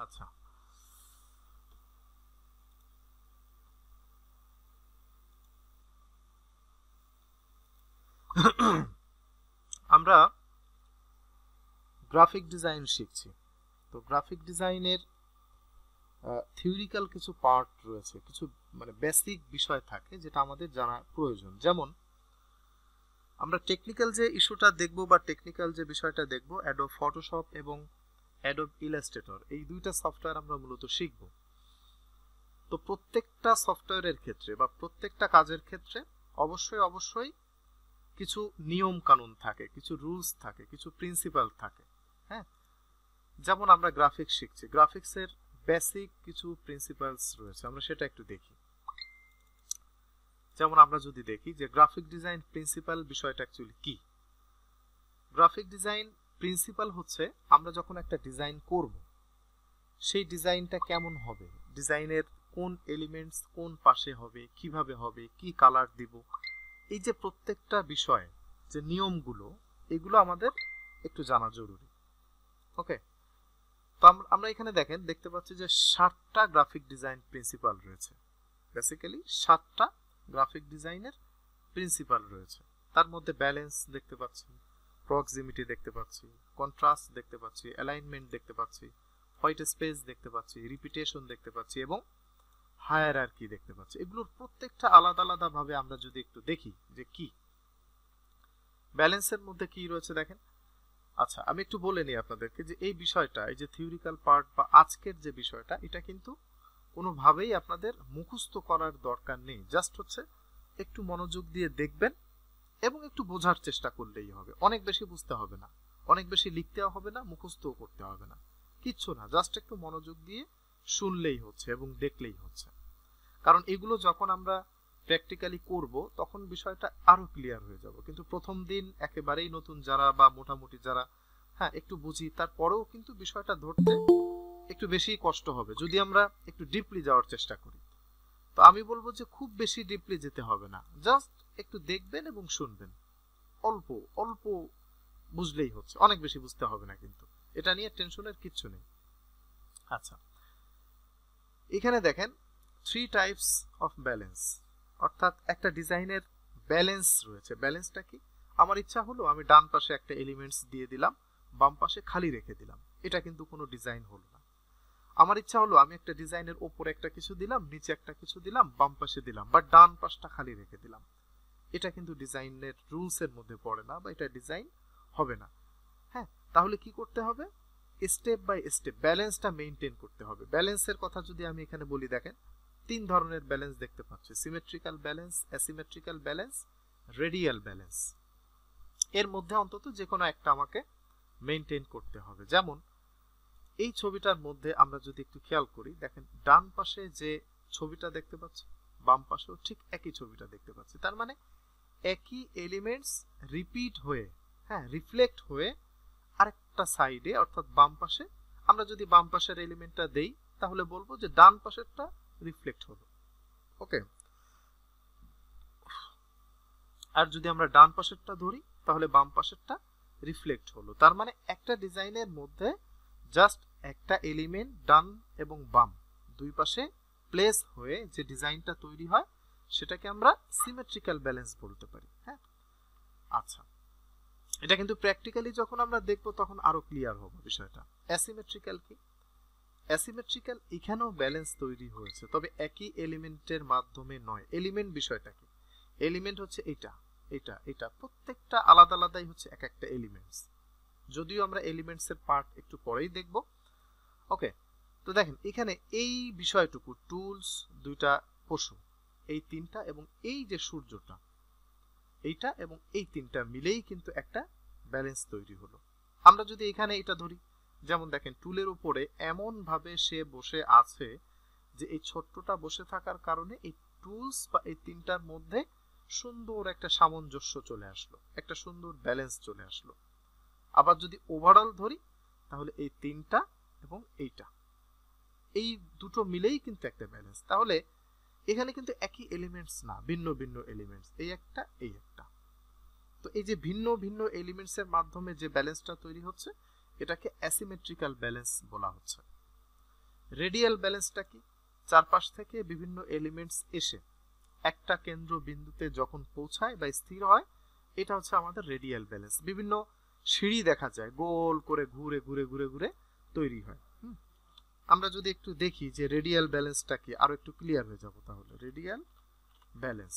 আচ্ছা, আমরা graphic design শিখছি। তো গ্রাফিক ডিজাইনের থিওরিক্যাল কিছু পার্ট রয়েছে, কিছু মানে বেসিক বিষয় থাকে যেটা আমাদের জানা প্রয়োজন। যেমন আমরা টেকনিক্যাল যে ইস্যুটা দেখব বা টেকনিক্যাল যে বিষয়টা দেখব, অ্যাডোব ফটোশপ এবং অ্যাডোব ইলাস্ট্রেটর, এই দুইটা সফটওয়্যার আমরা মূলত শিখব। তো প্রত্যেকটা সফটওয়্যারের ক্ষেত্রে বা প্রত্যেকটা কাজের ক্ষেত্রে অবশ্যই অবশ্যই কিছু নিয়ম কানুন থাকে, কিছু রুলস থাকে, কিছু প্রিন্সিপাল থাকে। হ্যাঁ, যেমন আমরা গ্রাফিক্স শিখছি, গ্রাফিক্সের বেসিক কিছু প্রিন্সিপালস রয়েছে, আমরা সেটা একটু দেখি। যেমন আমরা যদি দেখি যে গ্রাফিক ডিজাইন প্রিন্সিপাল বিষয়টা অ্যাকচুয়ালি কি। গ্রাফিক ডিজাইন প্রিন্সিপাল হচ্ছে আমরা যখন একটা ডিজাইন করব, সেই ডিজাইনটা কেমন হবে, ডিজাইনের কোন এলিমেন্টস কোন পাশে হবে, কিভাবে হবে, কি কালার দিব, এই যে প্রত্যেকটা বিষয় যে নিয়মগুলো, এগুলো আমাদের একটু জানা জরুরি। ওকে, তো আমরা এখানে দেখতে পাচ্ছি যে 7টা গ্রাফিক ডিজাইন প্রিন্সিপাল রয়েছে। বেসিক্যালি 7টা গ্রাফিক ডিজাইনের প্রিন্সিপাল রয়েছে। তার মধ্যে ব্যালেন্স দেখতে পাচ্ছি, প্রক্সিমিটি দেখতে পাচ্ছি, কন্ট্রাস্ট দেখতে পাচ্ছি, অ্যালাইনমেন্ট দেখতে পাচ্ছি, হোয়াইট স্পেস দেখতে পাচ্ছি, রিপিটেশন দেখতে পাচ্ছি এবং হায়ারার্কি দেখতে পাচ্ছি। এগুলোর প্রত্যেকটা আলাদা আলাদা ভাবে আমরা যদি একটু দেখি যে কি ব্যালেন্সের মধ্যে কি রয়েছে দেখেন। আচ্ছা, আমি একটু বলে নিই আপনাদেরকে যে এই বিষয়টা, এই যে থিওরিক্যাল পার্ট বা আজকের যে বিষয়টা, এটা কিন্তু কোনোভাবেই আপনাদের মুখস্থ করার দরকার নেই। জাস্ট হচ্ছে একটু মনোযোগ দিয়ে দেখবেন এবং একটু বোঝার চেষ্টা করলেই হবে। অনেক বেশি বুঝতে হবে না, অনেক বেশি লিখতেও হবে না, মুখস্থও করতে হবে না, কিচ্ছু না। জাস্ট একটু মনোযোগ দিয়ে শুনলেই হচ্ছে এবং দেখলেই হচ্ছে। কারণ এগুলো যখন আমরা প্র্যাকটিক্যালি করব তখন বিষয়টা আরো ক্লিয়ার হয়ে যাব। কিন্তু প্রথম দিন একেবারেই নতুন যারা বা মোটামুটি যারা হ্যাঁ একটু বুঝি, তারপরেও কিন্তু বিষয়টা ধরতে একটু বেশি কষ্ট হবে যদি আমরা একটু ডিপলি যাওয়ার চেষ্টা করি। তো আমি বলবো যে খুব বেশি ডিপলি যেতে হবে না, জাস্ট একটু দেখবেন এবং শুনবেন, অল্প অল্প বুঝলেই হচ্ছে, অনেক বেশি বুঝতে হবে না। কিন্তু এটা নিয়ে টেনশনের কিচ্ছু নেই। আচ্ছা, এখানে দেখেন 3 টাইপস অফ ব্যালেন্স, অর্থাৎ একটা ডিজাইনের ব্যালেন্স রয়েছে। ব্যালেন্সটা কি? আমার ইচ্ছা হলো আমি ডান পাশে একটা এলিমেন্টস দিয়ে দিলাম, বাম পাশে খালি রেখে দিলাম, এটা কিন্তু কোনো ডিজাইন হলো না। আমার ইচ্ছা হলো আমি একটা ডিজাইনের ওপরে একটা কিছু দিলাম, নিচে একটা কিছু দিলাম, বাম পাশে দিলাম, বা ডান পাশটা খালি রেখে দিলাম, এটা কিন্তু ডিজাইনের রুলস এর মধ্যে পড়ে না, বা এটা ডিজাইন হবে না। হ্যাঁ, তাহলে কি করতে হবে? স্টেপ বাই স্টেপ ব্যালেন্সটা মেইনটেইন করতে হবে। ব্যালেন্সের কথা যদি আমি এখানে বলি, দেখেন 3 ধরনের ব্যালেন্স দেখতে পাচ্ছি: symmetrical balance, asymmetrical balance, radial balance. এর মধ্যে অন্তত যে কোনো একটা আমাকে মেইনটেইন করতে হবে। যেমন এই ছবিটার মধ্যে আমরা যদি একটু খেয়াল করি, দেখেন ডান পাশে যে ছবিটা দেখতে পাচ্ছি, বাম পাশেও ঠিক একই ছবিটা দেখতে পাচ্ছি। তার মানে একই এলিমেন্টস রিপিট হয়ে, হ্যাঁ রিফ্লেক্ট হয়ে আরেকটা সাইডে অর্থাৎ বাম পাশে, আমরা যদি বাম পাশের এলিমেন্টটা দেই তাহলে বলবো যে ডান পাশেরটা রিফ্লেক্ট হলো। ওকে, আর যদি আমরা ডান পাশেরটা ধরি তাহলে বাম পাশেরটা রিফ্লেক্ট হলো। তার মানে একটা ডিজাইনের মধ্যে জাস্ট একটা এলিমেন্ট ডান এবং বাম দুই পাশে প্লেস হয়ে যে ডিজাইনটা তৈরি হয় সেটাকে আমরা সিমেট্রিক্যাল ব্যালেন্স বলতে পারি। হ্যাঁ, আচ্ছা, এটা কিন্তু প্র্যাকটিক্যালি যখন আমরা দেখব তখন আরো ক্লিয়ার হবে বিষয়টা। অ্যাসিমেট্রিক্যাল কি? অ্যাসিমেট্রিক্যাল এখানেও ব্যালেন্স তৈরি হয়েছে, তবে একই এলিমেন্টের মাধ্যমে নয়। এলিমেন্ট বিষয়টা কি? এলিমেন্ট হচ্ছে এটা, এটা, এটা, প্রত্যেকটা আলাদা আলাদাই হচ্ছে এক একটা এলিমেন্টস, যদিও আমরা এলিমেন্টস এর পার্ট একটু পরেই দেখব। ওকে, তো দেখেন এখানে এই বিষয়টুকু, টুলস, দুইটা পশু, এই তিনটা এবং এই যে সূর্যটা, এইটা এবং এই তিনটা মিলেই কিন্তু একটা ব্যালেন্স তৈরি হলো। আমরা যদি এখানে এটা ধরি, যেমন দেখেন টুলের উপরে এমন ভাবে সে বসে আছে যে এই ছোট্টটা বসে থাকার কারণে এই টুলস বা এই তিনটার মধ্যে সুন্দর একটা সামঞ্জস্য চলে আসলো, একটা সুন্দর ব্যালেন্স চলে আসলো। আবার যদি ওভারঅল ধরি তাহলে এই তিনটা এবং এইটা, এই দুটো মিলেই কিন্তু একটা ব্যালেন্স। তাহলে এখানে কিন্তু একই এলিমেন্টস না, ভিন্ন ভিন্ন এলিমেন্টস, এই একটা এই একটা। তো এই যে ভিন্ন ভিন্ন এলিমেন্টস এর মাধ্যমে যে ব্যালেন্সটা তৈরি হচ্ছে এটাকে অ্যাসিমেট্রিক্যাল ব্যালেন্স বলা হচ্ছে। রেডিয়াল ব্যালেন্সটা কি? চারপাশ থেকে বিভিন্ন এলিমেন্টস এসে একটা কেন্দ্র বিন্দুতে যখন পৌঁছায় বা স্থির হয়, এটা হচ্ছে আমাদের রেডিয়াল ব্যালেন্স। বিভিন্ন সিঁড়ি দেখা যায় গোল করে ঘুরে ঘুরে ঘুরে ঘুরে তৈরি হয়। আমরা যদি একটু দেখি যে রেডিয়াল ব্যালেন্সটা কি, আরো একটু ক্লিয়ার হয়ে যাব। তাহলে রেডিয়াল ব্যালেন্স,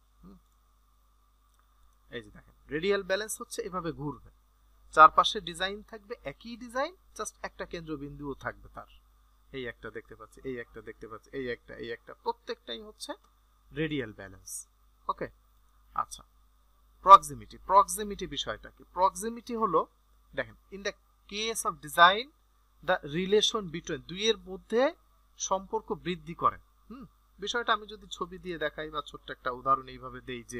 এই যে দেখেন রেডিয়াল ব্যালেন্স হচ্ছে এভাবে ঘুরবে, চারপাশে ডিজাইন থাকবে একই ডিজাইন, জাস্ট একটা কেন্দ্রবিন্দুও থাকবে তার। এই একটা দেখতে পাচ্ছি, এই একটা দেখতে পাচ্ছি, এই একটা, প্রত্যেকটাই হচ্ছে রেডিয়াল ব্যালেন্স। ওকে, আচ্ছা প্রক্সিমিটি। প্রক্সিমিটি বিষয়টা কি? প্রক্সিমিটি হলো, দেখেন in the case of design the relation between, দুইয়ের মধ্যে সম্পর্ক বৃদ্ধি করে। বিষয়টা আমি যদি ছবি দিয়ে দেখাই বা ছোট্ট একটা উদাহরণ এইভাবে দেই যে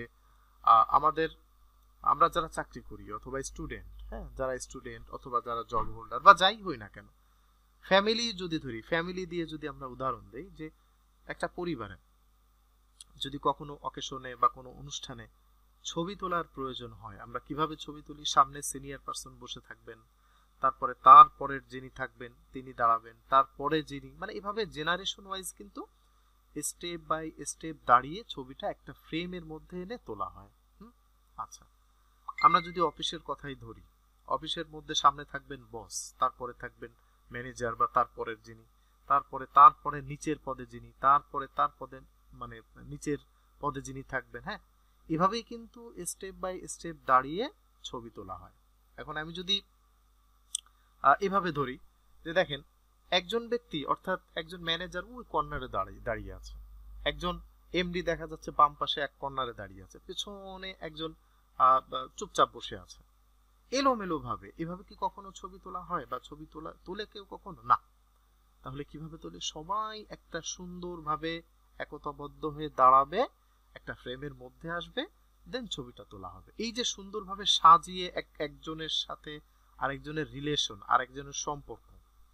আমরা যারা চাকরি করি অথবা স্টুডেন্ট, হ্যাঁ যারা স্টুডেন্ট অথবা যারা জব হোল্ডার বা যাই হই না কেন, ফ্যামিলি যদি ধরি, ফ্যামিলি দিয়ে যদি আমরা উদাহরণ দেই যে একটা পরিবারে যদি কখনো অকেশনে বা কোনো অনুষ্ঠানে ছবি তোলার প্রয়োজন হয়, আমরা কিভাবে ছবি তুলি? সামনে সিনিয়র পার্সন বসে থাকবেন, তারপরে তারপরের যিনি থাকবেন তিনি দাঁড়াবেন, তারপরে যিনি, মানে এভাবে জেনারেশন ওয়াইজ কিন্তু স্টেপ বাই স্টেপ দাঁড়িয়ে ছবিটা একটা ফ্রেমের মধ্যে এনে তোলা হয়। আচ্ছা, আমরা যদি অফিসের কথাই ধরি, অফিসের মধ্যে সামনে থাকবেন বস, তারপরে থাকবেন ম্যানেজার বা তারপরের যিনি, তারপরে নিচের পদে যিনি, তারপরে তার পদে মানে নিচের পদে যিনি থাকবেন। হ্যাঁ, এভাবেই কিন্তু স্টেপ বাই স্টেপ দাঁড়িয়ে ছবি তোলা হয়। এখন আমি যদি এভাবে ধরি যে দেখেন একজন ব্যক্তি অর্থাৎ একজন ম্যানেজার ওই কর্নারে দাঁড়িয়ে আছে, একজন এমডি দেখা যাচ্ছে বাম পাশে এক কর্নারে দাঁড়িয়ে আছে, পেছনে একজন চুপচাপ বসে আছে। এলোমেলো ভাবে এভাবে কি কখনো ছবি তোলা হয় বা ছবি তোলে কেউ কখনো? না। তাহলে কিভাবে তোলে? সবাই একটা সুন্দরভাবে একতাবদ্ধ হয়ে দাঁড়াবে, একটা ফ্রেমের মধ্যে আসবে, দেন ছবিটা তোলা হবে। এই যে সুন্দরভাবে সাজিয়ে একজনের সাথে আরেকজনের রিলেশন, আরেকজনের সম্পর্ক,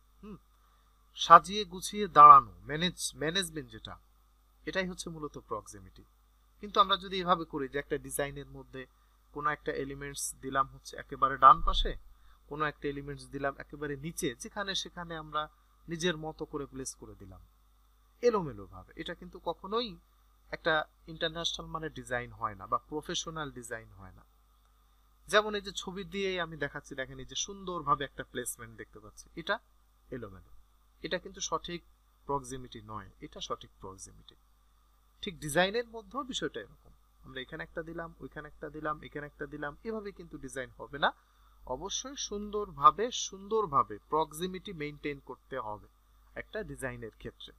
সাজিয়ে গুছিয়ে দাঁড়ানো, ম্যানেজমেন্ট যেটা, এটাই হচ্ছে মূলত প্রক্সিমিটি। কিন্তু আমরা যদি এভাবে করি যে একটা ডিজাইনের মধ্যে কোনো একটা এলিমেন্টস দিলাম হচ্ছে একেবারে ডান পাশে, কোনো একটা এলিমেন্টস দিলাম একেবারে নিচে, যেখানে সেখানে আমরা নিজের মতো করে প্লেস করে দিলাম এলোমেলো ভাবে, এটা কিন্তু কখনোই একটা ইন্টারন্যাশনাল মানে ডিজাইন হয় না বা প্রফেশনাল ডিজাইন হয় না। যেমন এই যে ছবি দিয়েই আমি দেখাচ্ছি, দেখেন এই যে সুন্দরভাবে একটা প্লেসমেন্ট দেখতে পাচ্ছি, এটা এলোমেলো, এটা কিন্তু সঠিক প্রক্সিমিটি নয়, এটা সঠিক প্রক্সিমিটি। ঠিক ডিজাইনের মধ্যেও বিষয়টা এরকম, আমরা এখানে একটা দিলাম, ওইখানে একটা দিলাম, এখানে একটা দিলাম, এভাবে কিন্তু ডিজাইন হবে না। অবশ্যই সুন্দরভাবে প্রক্সিমিটি মেইনটেইন করতে হবে একটা ডিজাইনের ক্ষেত্রে।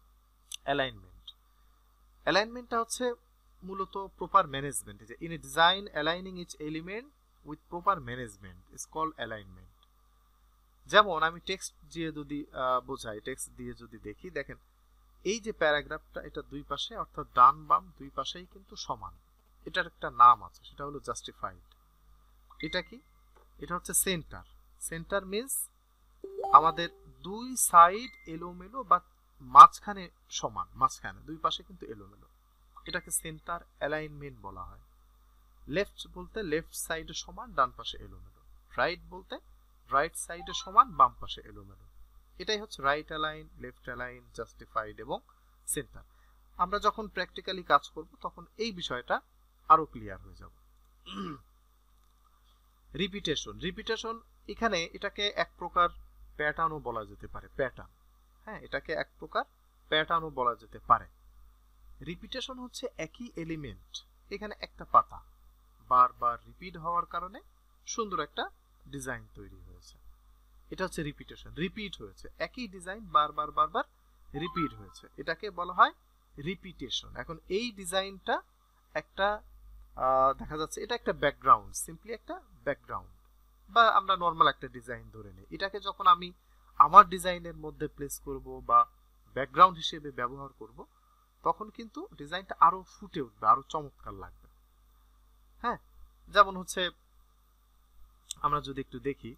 অ্যালাইনমেন্টটা হচ্ছে মূলত প্রপার ম্যানেজমেন্ট। যে in a design aligning each element with proper management is called alignment. যেমন আমি টেক্সট দিয়ে যদি বোঝাই, টেক্সট দিয়ে যদি দেখি, দেখেন এই যে প্যারাগ্রাফটা, এটা দুই পাশে অর্থাৎ ডান বাম দুই পাশেই কিন্তু সমান, এটার একটা নাম আছে, সেটা হলো জাস্টিফাইড। এটা কি? এটা হচ্ছে সেন্টার। সেন্টার মিন্স আমাদের দুই সাইড এলোমেলো বা মাঝখানে সমান, মাঝখানে দুই পাশে কিন্তু এলোমেলো, এটাকে সেন্টার অ্যালাইনমেন্ট বলা হয়। লেফট বলতে লেফট সাইডে সমান, ডান পাশে এলোমেলো। রাইট বলতে রাইট সাইডে সমান, বাম পাশে এলোমেলো। এটাই হচ্ছে right align, left align, justified এবং সেন্টার। আমরা যখন প্র্যাকটিক্যালি কাজ করব তখন এই বিষয়টা আরো ক্লিয়ার হয়ে যাব। রিপিটেশন এখানে এটাকে এক প্রকার প্যাটার্নও বলা যেতে পারে, প্যাটার্ন। হ্যাঁ, এটাকে এক প্রকার প্যাটার্নও বলা যেতে পারে। রিপিটেশন হচ্ছে একই এলিমেন্ট, এখানে একটা পাতা বারবার রিপিট হওয়ার কারণে সুন্দর একটা ডিজাইন তৈরি হয়েছে, এটা হচ্ছে রিপিটেশন। রিপিট হয়েছে, একই ডিজাইন বারবার রিপিট হয়েছে, এটাকে বলা হয় রিপিটেশন। এখন এই ডিজাইনটা একটা দেখা যাচ্ছে এটা একটা ব্যাকগ্রাউন্ড, সিম্পলি একটা ব্যাকগ্রাউন্ড, বা আমরা নর্মাল একটা ডিজাইন ধরে নিই। এটাকে যখন আমি আমার ডিজাইনের মধ্যে প্লেস করব বা ব্যাকগ্রাউন্ড হিসেবে ব্যবহার করব, তখন কিন্তু ডিজাইনটা আরো ফুটে উঠবে, আরো চমৎকার লাগবে। হ্যাঁ, যেমন হচ্ছে আমরা যদি একটু দেখি,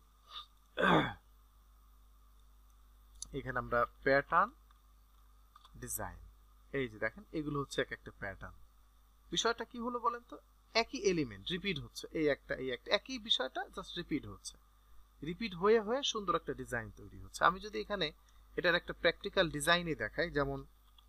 এখানে আমরা প্যাটার্ন, ডিজাইন, এই যে দেখেন এগুলো হচ্ছে এক একটা প্যাটার্ন। বিষয়টা কি হলো বলেন তো? একই এলিমেন্ট রিপিট হচ্ছে, এই একটা একই বিষয়টা জাস্ট রিপিট হচ্ছে, রিপিট হয়ে সুন্দর একটা ডিজাইন তৈরি হচ্ছে। আমি যদি এখানে এটার একটা প্র্যাকটিক্যাল ডিজাইনই দেখায়। যেমন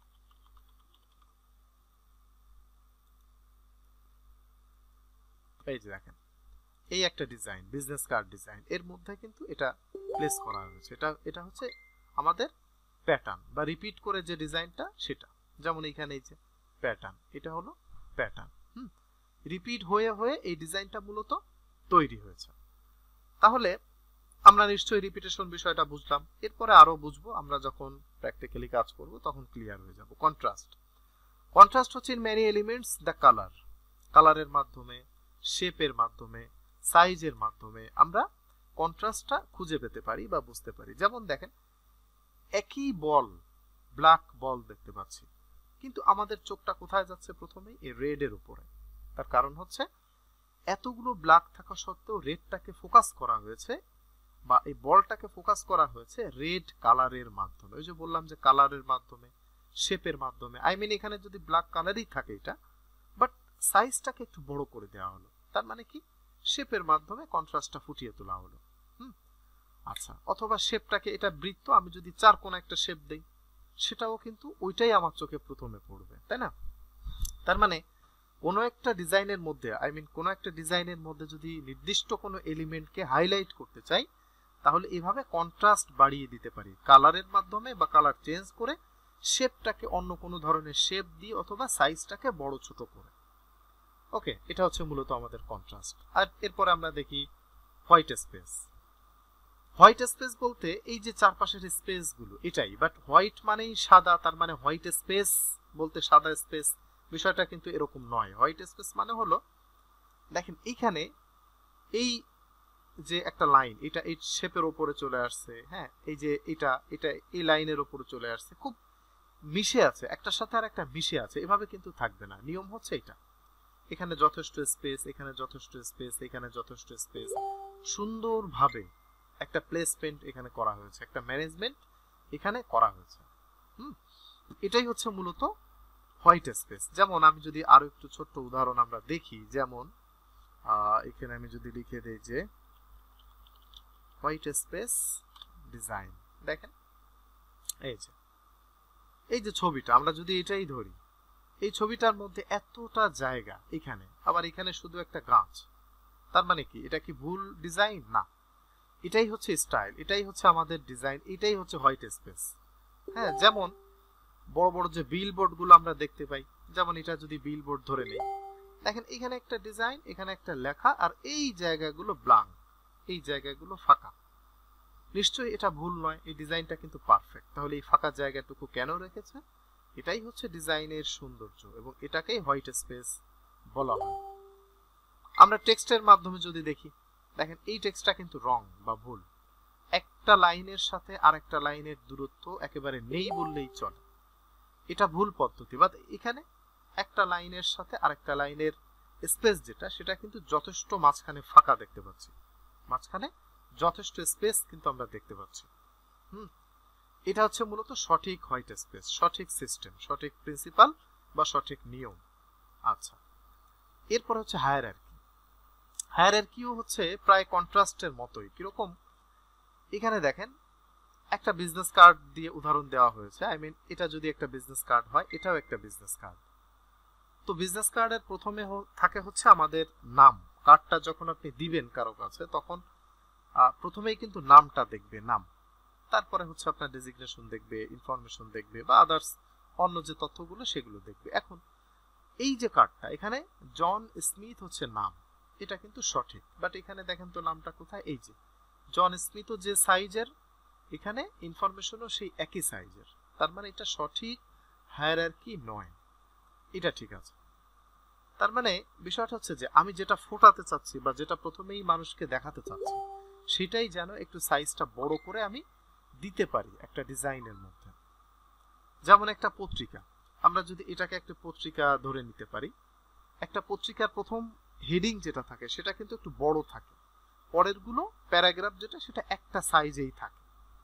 এই যে দেখেন, এই একটা ডিজাইন, বিজনেস কার্ড ডিজাইন, এর মধ্যে কিন্তু এটা প্লেস করা হয়েছে। এটা হচ্ছে আমাদের প্যাটার্ন বা রিপিট করে যে ডিজাইনটা সেটা। যেমন এখানে এই যে প্যাটার্ন, এটা হলো প্যাটার্ন, রিপিট হয়ে হয়ে এই ডিজাইনটা মূলত তৈরি হয়েছে। তাহলে আমরা নিশ্চয়ই রিপিটেশন বিষয়টা বুঝলাম। এরপরে আরো বুঝবো আমরা যখন প্র্যাকটিক্যালি কাজ করব, তখন ক্লিয়ার হয়ে যাব। কন্ট্রাস্ট, কন্ট্রাস্ট হচ্ছে in many elements the colour, কালারের মাধ্যমে, শেপের মাধ্যমে, সাইজের মাধ্যমে আমরা কন্ট্রাস্টটা খুঁজে পেতে পারি বা বুঝতে পারি। যেমন দেখেন, একই বল, ব্ল্যাক বল দেখতে পাচ্ছি, কিন্তু আমাদের চোখটা কোথায় যাচ্ছে? প্রথমেই এই রেড এর উপরে। তার কারণ হচ্ছে এতগুলো ব্ল্যাক থাকা সত্ত্বেও রেডটাকে ফোকাস করা হয়েছে বা এই বলটাকে ফোকাস করা হয়েছে রেড কালারের মাধ্যমে। ওই যে বললাম যে কালারের মাধ্যমে, শেপের মাধ্যমে। আই মিন এখানে যদি ব্ল্যাক কালারই থাকে এটা, বাট সাইজটাকে একটু বড় করে দেওয়া হলো, তার মানে কি শেপের মাধ্যমে কন্ট্রাস্টটা ফুটিয়ে তোলা হলো। আচ্ছা, অথবা শেপটাকে, এটা বৃত্ত, আমি যদি চার কোণ একটা শেপ দেই, সেটাও কিন্তু ওইটাই আমার চোখে প্রথমে পড়বে, তাই না? তার মানে কোনো একটা ডিজাইনের মধ্যে, আই মিন কোনো একটা ডিজাইনের মধ্যে যদি নির্দিষ্ট কোনো এলিমেন্টকে হাইলাইট করতে চাই, তাহলে এভাবে কন্ট্রাস্ট বাড়িয়ে দিতে পারি কালারের মাধ্যমে বা কালার চেঞ্জ করে, শেপটাকে অন্য কোনো ধরনের শেপ দিয়ে অথবা সাইজটাকে বড় ছোট করে। ওকে, এটা হচ্ছে মূলত আমাদের কন্ট্রাস্ট। আর এরপরে আমরা দেখি হোয়াইট স্পেস। হোয়াইট স্পেস বলতে এই যে চারপাশের স্পেস গুলো এটাই, বাট হোয়াইট মানেই সাদা, তার মানে হোয়াইট স্পেস বলতে সাদা স্পেস, বিষয়টা কিন্তু এরকম নয়। হোয়াইট স্পেস মানে হলো, দেখেন এইখানে এই যে একটা লাইন, এটা এই শেপের উপরে চলে আসছে, হ্যাঁ, এই যে এটা এটা এই লাইনের উপরে চলে আসছে, খুব মিশে আছে, একটার সাথে আর একটা মিশে আছে, এভাবে কিন্তু থাকবে না। নিয়ম হচ্ছে এটা, এখানে যথেষ্ট স্পেস, এখানে যথেষ্ট স্পেস, এখানে যথেষ্ট স্পেস, সুন্দরভাবে একটা প্লেসমেন্ট এখানে করা হয়েছে, একটা ম্যানেজমেন্ট এখানে করা হয়েছে। এটাই হচ্ছে মূলত হোয়াইট স্পেস। যেমন আমি যদি আরো একটু ছোট্ট উদাহরণ আমরা দেখি, যেমন এখানে আমি যদি লিখে দেই যে হোয়াইট স্পেস ডিজাইন, দেখেন এই যে ছবিটা, আমরা যদি এটাই ধরি, এই ছবিটার মধ্যে এতটা জায়গা, এখানে আবার এখানে শুধু একটা গাছ, তার মানে কি এটা কি ভুল ডিজাইন? না, এটাই হচ্ছে স্টাইল, এটাই হচ্ছে আমাদের ডিজাইন, এটাই হচ্ছে হোয়াইট স্পেস। হ্যাঁ, যেমন বড় বড় যে বিলবোর্ড গুলো আমরা দেখতে পাই, যেমন এটা যদি বিলবোর্ড ধরে নেই, দেখেন এখানে একটা ডিজাইন, এখানে একটা লেখা, আর এই জায়গাগুলো ব্ল্যাঙ্ক, এই জায়গাগুলো ফাঁকা। নিশ্চয়ই এটা ভুল নয়, এই ডিজাইনটা কিন্তু পারফেক্ট। তাহলে এই ফাঁকা জায়গাটুকু কেন রেখেছে? এটাই হচ্ছে ডিজাইনের সৌন্দর্য, এবং এটাকেই হোয়াইট স্পেস বলা হয়। আমরা টেক্সটের মাধ্যমে যদি দেখি, দেখেন এই টেক্সটটা কিন্তু রং বা ভুল, একটা লাইনের সাথে আরেকটা লাইনের দূরত্ব একেবারে নেই বললেই চলে, এটা ভুল পদ্ধতি। বাট এখানে একটা লাইনের সাথে আরেকটা লাইনের স্পেস যেটা, সেটা কিন্তু যথেষ্ট মাঝখানে ফাঁকা দেখতে পাচ্ছি, মাঝখানে যথেষ্ট স্পেস কিন্তু আমরা দেখতে পাচ্ছি। এটা হচ্ছে মূলত সঠিক হোয়াইট স্পেস, সঠিক সিস্টেম, সঠিক প্রিন্সিপাল বা সঠিক নিয়ম। আচ্ছা, এরপর হচ্ছে হায়ারার্কি। হায়ারার্কিও হচ্ছে প্রায় কন্ট্রাস্টের মতোই। কিরকম? এখানে দেখেন একটা বিজনেস কার্ড দিয়ে উদাহরণ দেওয়া হয়েছে। আই মিন এটা যদি একটা বিজনেস কার্ড হয়, এটাও একটা বিজনেস কার্ড। তো বিজনেস কার্ডের প্রথমে থাকে হচ্ছে আমাদের নাম। কার্ডটা যখন আপনি দিবেন কারো কাছে, তখন প্রথমেই কিন্তু নামটা দেখবে, নাম, তারপরে হচ্ছে আপনার ডেজিগনেশন দেখবে, ইনফরমেশন দেখবে, বা আদার্স অন্য যে তথ্যগুলো সেগুলো দেখবে। এখন এই যে কার্ডটা, এখানে জন স্মিথ হচ্ছে নাম, এটা কিন্তু সঠিক, বাট এখানে দেখেন তো নামটা কোথায়? এই যে জন স্মিথও যে সাইজের, এখানে ইনফরমেশনও সেই একই সাইজের, তার মানে এটা সঠিক হায়ারার্কি নয়, এটা ঠিক আছে। তার মানে বিষয়টা হচ্ছে যে আমি যেটা ফোটাতে চাচ্ছি বা যেটা প্রথমেই মানুষকে দেখাতে চাচ্ছি, সেটাই যেন একটু সাইজটা বড় করে আমি দিতে পারি একটা ডিজাইনের মধ্যে। যেমন একটা পত্রিকা, আমরা যদি এটাকে একটা পত্রিকা ধরে নিতে পারি, একটা পত্রিকার প্রথম হেডিং যেটা থাকে সেটা কিন্তু একটু বড় থাকে, পরের গুলো প্যারাগ্রাফ যেটা, সেটা একটা সাইজেই থাকে।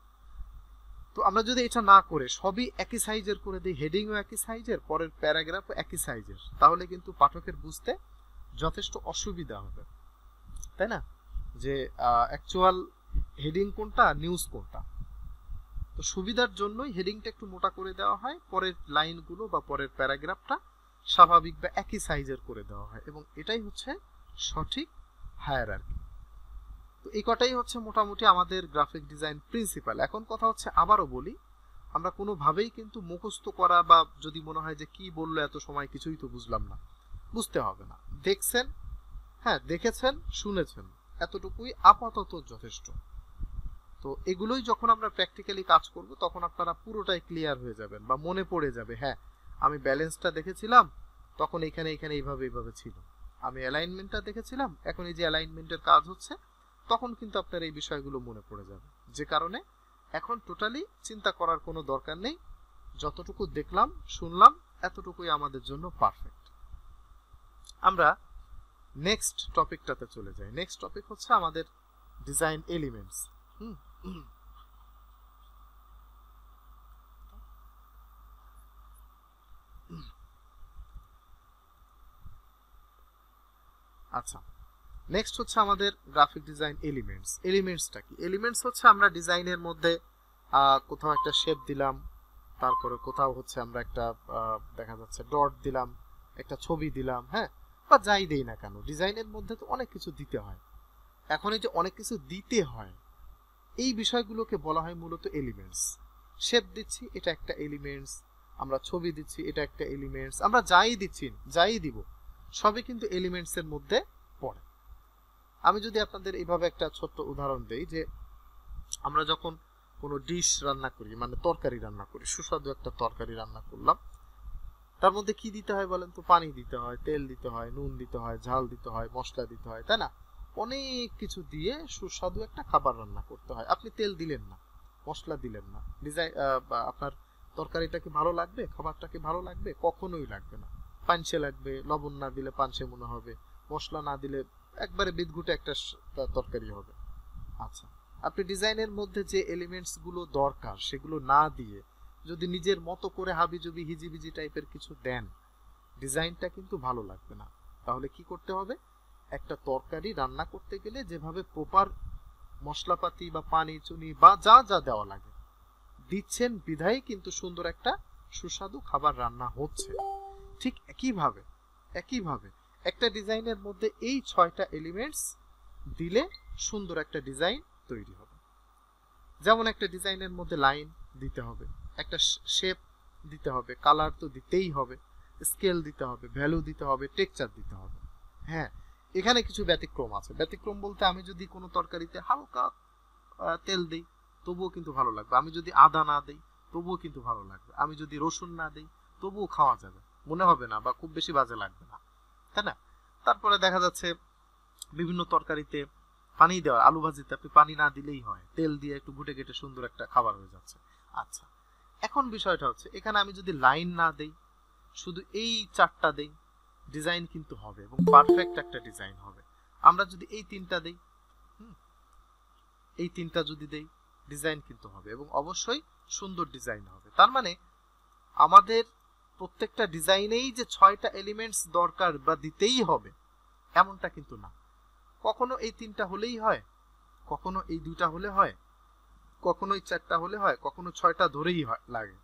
তো আমরা যদি এটা না করে সবই একই সাইজের করে দিই, হেডিংও একই সাইজের, পরের প্যারাগ্রাফও একই সাইজের, তাহলে কিন্তু পাঠকের বুঝতে যথেষ্ট অসুবিধা হবে, তাই না? যে অ্যাকচুয়াল হেডিং কোনটা, নিউজ কোনটা। তো সুবিধার জন্যই হেডিংটা একটু মোটা করে দেওয়া হয়, পরের লাইনগুলো বা পরের প্যারাগ্রাফটা স্বাভাবিক বা একই সাইজের করে দেওয়া হয়, এবং এটাই হচ্ছে সঠিক হায়ারার্কি। তো এই কটাই হচ্ছে মোটামুটি আমাদের গ্রাফিক ডিজাইন প্রিন্সিপাল। এখন কথা হচ্ছে, আবারও বলি, আমরা কোনোভাবেই কিন্তু মুখস্থ করা বা যদি মনে হয় যে কি বললো এত সময় কিছুই তো বুঝলাম না, বুঝতে হবে না। দেখছেন, হ্যাঁ দেখেছেন, শুনেছেন, এতটুকুই আপাতত যথেষ্ট। তো এগুলোই যখন আমরা প্র্যাকটিক্যালি কাজ করব তখন আপনারা পুরোটাই ক্লিয়ার হয়ে যাবেন বা মনে পড়ে যাবে, হ্যাঁ আমি ব্যালেন্সটা দেখেছিলাম তখন এখানে এখানে এইভাবে এইভাবে ছিল, আমি অ্যালাইনমেন্টটা দেখেছিলাম এখন এই যে অ্যালাইনমেন্টের কাজ হচ্ছে, তখন কিন্তু আপনার এই বিষয়গুলো মনে পড়ে যাবে। যে কারণে এখন টোটালি চিন্তা করার কোনো দরকার নেই, যতটুকু দেখলাম শুনলাম এতটুকুই আমাদের জন্য পারফেক্ট। আমরা নেক্সট টপিকটাতে চলে যাই। নেক্সট টপিক হচ্ছে আমাদের ডিজাইন এলিমেন্টস। আচ্ছা, নেক্সট হচ্ছে আমাদের গ্রাফিক ডিজাইন এলিমেন্টস। এলিমেন্টসটা কি? এলিমেন্টস হচ্ছে আমরা ডিজাইনের মধ্যে কোথাও একটা শেপ দিলাম, তারপরে কোথাও হচ্ছে আমরা একটা দেখা যাচ্ছে ডট দিলাম, একটা ছবি দিলাম, হ্যাঁ বা যাই দেই না কেন, ডিজাইনের মধ্যে তো অনেক কিছু দিতে হয়। এখন এই যে অনেক কিছু দিতে হয়, এই বিষয়গুলোকে বলা হয় মূলত এলিমেন্টস। শেপ দিচ্ছি, এটা একটা এলিমেন্টস, আমরা ছবি দিচ্ছি, এটা একটা এলিমেন্টস, আমরা যাই দিচ্ছি যাই দিব সবই কিন্তু এলিমেন্টস এর মধ্যে পড়ে। আমি যদি আপনাদের এইভাবে একটা ছোট্ট উদাহরণ দেই, যে আমরা যখন কোনো ডিশ রান্না করি, মানে তরকারি রান্না করি, সুস্বাদু একটা তরকারি রান্না করলাম, তার মধ্যে কি দিতে হয় বলেন তো? পানি দিতে হয়, তেল দিতে হয়, নুন দিতে হয়, ঝাল দিতে হয়, মশলা দিতে হয়, তাই না? অনেক কিছু দিয়ে সুস্বাদু একটা খাবার রান্না করতে হয়। আপনি তেল দিলেন না, মশলা দিলেন না, ডিজাইন আপনার তরকারিটা কি ভালো লাগবে? খাবারটা কি ভালো লাগবে? কখনোই লাগবে না। পানসে লাগবে, লবণ না দিলে পানসে মনে হবে, মশলা না দিলে একবারে বিদঘুটে একটা তরকারি হবে। আচ্ছা, আপনি ডিজাইনের মধ্যে যে এলিমেন্টস গুলো দরকার সেগুলো না দিয়ে যদি নিজের মতো করে হাবিজাবি হিজিবিজি টাইপের কিছু দেন, ডিজাইনটা কিন্তু ভালো লাগবে না। তাহলে কি করতে হবে? একটা তরকারি রান্না করতে গেলে যেভাবে প্রপার মশলাপাতি বা পানি চুনি বা যা যা দেওয়া লাগে দিচ্ছেন, বিধায় কিন্তু সুন্দর একটা সুস্বাদু খাবার রান্না হচ্ছে। ঠিক একইভাবে একটা ডিজাইনের মধ্যে এই 6টা এলিমেন্টস দিলে সুন্দর একটা ডিজাইন তৈরি হবে। যেমন একটা ডিজাইনের মধ্যে লাইন দিতে হবে, একটা শেপ দিতে হবে, কালার তো দিতেই হবে, স্কেল দিতে হবে, ভ্যালু দিতে হবে, টেক্সচার দিতে হবে। হ্যাঁ, এখানে কিছু ব্যতিক্রম আছে। ব্যতিক্রম বলতে, আমি যদি কোনো তরকারিতে হালকা তেল দিই তবুও কিন্তু ভালো লাগবে, আমি যদি আদা না দিই তবুও কিন্তু ভালো লাগবে, আমি যদি রসুন না দিই তবুও খাওয়া যাবে, মনে হবে না বা খুব বেশি বাজে লাগবে না, তাই না? তারপরে দেখা যাচ্ছে বিভিন্ন তরকারিতে পানি দেওয়া, আলু ভাজিতে আপনি পানি না দিলেই হয়, তেল দিয়ে একটু ঘুটে ঘেটে সুন্দর একটা খাবার হয়ে যাচ্ছে। আচ্ছা, এখন বিষয়টা হচ্ছে, এখানে আমি যদি লাইন না দেই, শুধু এই 4টা দেই, ডিজাইন কিন্তু হবে এবং পারফেক্ট একটা ডিজাইন হবে। আমরা যদি এই 3টা দেই, এই 3টা যদি দেই, ডিজাইন কিন্তু হবে এবং অবশ্যই সুন্দর ডিজাইন হবে। তার মানে আমাদের প্রত্যেকটা ডিজাইনেই যে 6টা এলিমেন্টস দরকার বা দিতেই হবে এমনটা কিন্তু না। কখনো এই 3টা হলেই হয়, কখনো এই 2টা হলে হয়, কখনো এই 4টা হলে হয়, কখনো 6টা ধরেই লাগে,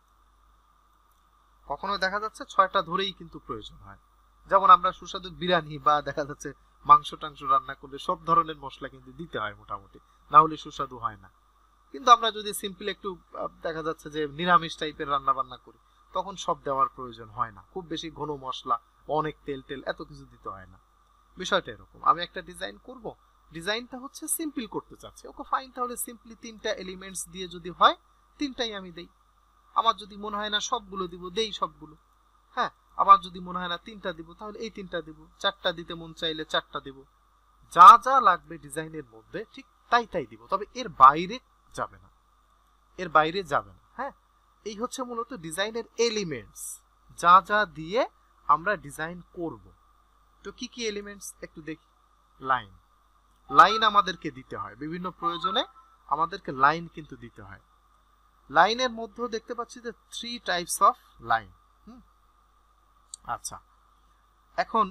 কখনো দেখা যাচ্ছে 6টা ধরেই কিন্তু প্রয়োজন হয়। যেমন আমরা সুস্বাদু বিরিয়ানি বা দেখা যাচ্ছে মাংস টাংস রান্না করলে সব ধরনের মশলা কিন্তু দিতে হয় মোটামুটি, না হলে সুস্বাদু হয় না। কিন্তু আমরা যদি সিম্পল একটু দেখা যাচ্ছে যে নিরামিষ টাইপের রান্না বান্না করি, তখন সব দেওয়ার প্রয়োজন হয় না, খুব বেশি ঘন মশলা, অনেক তেল টেল এত কিছু দিতে হয় না। বিষয়টা এরকম, আমি একটা ডিজাইন করব, ডিজাইনটা হচ্ছে সিম্পল করতে চাচ্ছি, ওকে ফাইন, তাহলে সিম্পলি 3টা এলিমেন্টস দিয়ে যদি হয় 3টাই আমি দেই। আমার যদি মনে হয় না সবগুলো দিব, দেই সবগুলো। হ্যাঁ, আবার যদি মনে হয় না 3টা দিব, তাহলে এই 3টা দিব, 4টা দিতে মন চাইলে 4টা দিব, যা যা লাগবে ডিজাইনের মধ্যে ঠিক তাই তাই দিব, তবে এর বাইরে যাবে না, এর বাইরে যাবে না। হ্যাঁ, এই হচ্ছে মূলত ডিজাইনের এলিমেন্টস, যা যা দিয়ে আমরা ডিজাইন করব। তো কি কি এলিমেন্টস একটু দেখি। লাইন, লাইন আমাদেরকে দিতে হয়, বিভিন্ন প্রয়োজনে আমাদেরকে লাইন কিন্তু দিতে হয়। লাইনের মধ্যে দেখতে পাচ্ছি যে 3 টাইপস অফ লাইন। আচ্ছা, এখন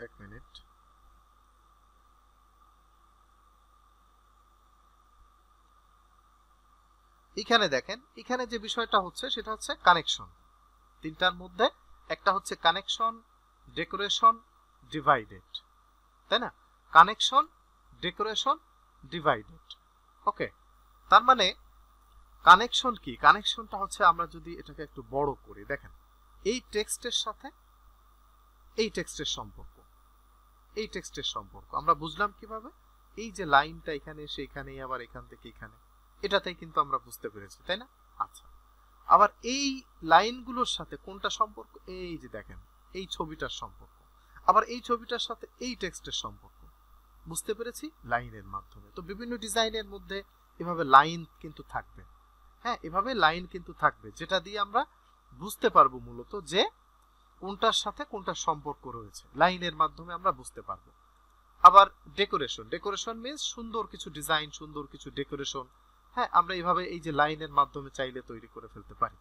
এক মিনিট। এখানে দেখেন, এখানে যে বিষয়টা হচ্ছে সেটা হচ্ছে কানেকশন। তিনটার মধ্যে একটা হচ্ছে কানেকশন, ডেকোরেশন, ডিভাইডেড, তাই না? Connection, decoration, divided. ওকে, তার মানে কানেকশন কি? কানেকশনটা হচ্ছে, আমরা যদি এটাকে একটু বড় করি, দেখেন এই টেক্সটের সাথে এই টেক্সটের সম্পর্ক, এই টেক্সটের সম্পর্ক আমরা বুঝলাম কিভাবে? এই যে লাইনটা এখানে এসে এখানে, আবার এখান থেকে এখানে, এটাতেই কিন্তু আমরা বুঝতে পেরেছি, তাই না? আচ্ছা, আবার এই লাইনগুলোর সাথে কোনটা সম্পর্ক? এই যে দেখেন এই ছবিটার সম্পর্ক, আবার এই ছবিটার সাথে এই টেক্সটের সম্পর্ক বুঝতে পেরেছি লাইনের মাধ্যমে। তো বিভিন্ন ডিজাইনের মধ্যে এভাবে লাইন কিন্তু থাকবে। হ্যাঁ, এভাবে লাইন কিন্তু থাকবে, যেটা দিয়ে আমরা বুঝতে পারবো মূলত যে কোনটার সাথে কোনটার সম্পর্ক রয়েছে, লাইনের মাধ্যমে আমরা বুঝতে পারবো। আবার ডেকোরেশন, ডেকোরেশন মিন্স সুন্দর কিছু ডিজাইন, সুন্দর কিছু ডেকোরেশন। হ্যাঁ, আমরা এইভাবে এই যে লাইনের মাধ্যমে চাইলে তৈরি করে ফেলতে পারি।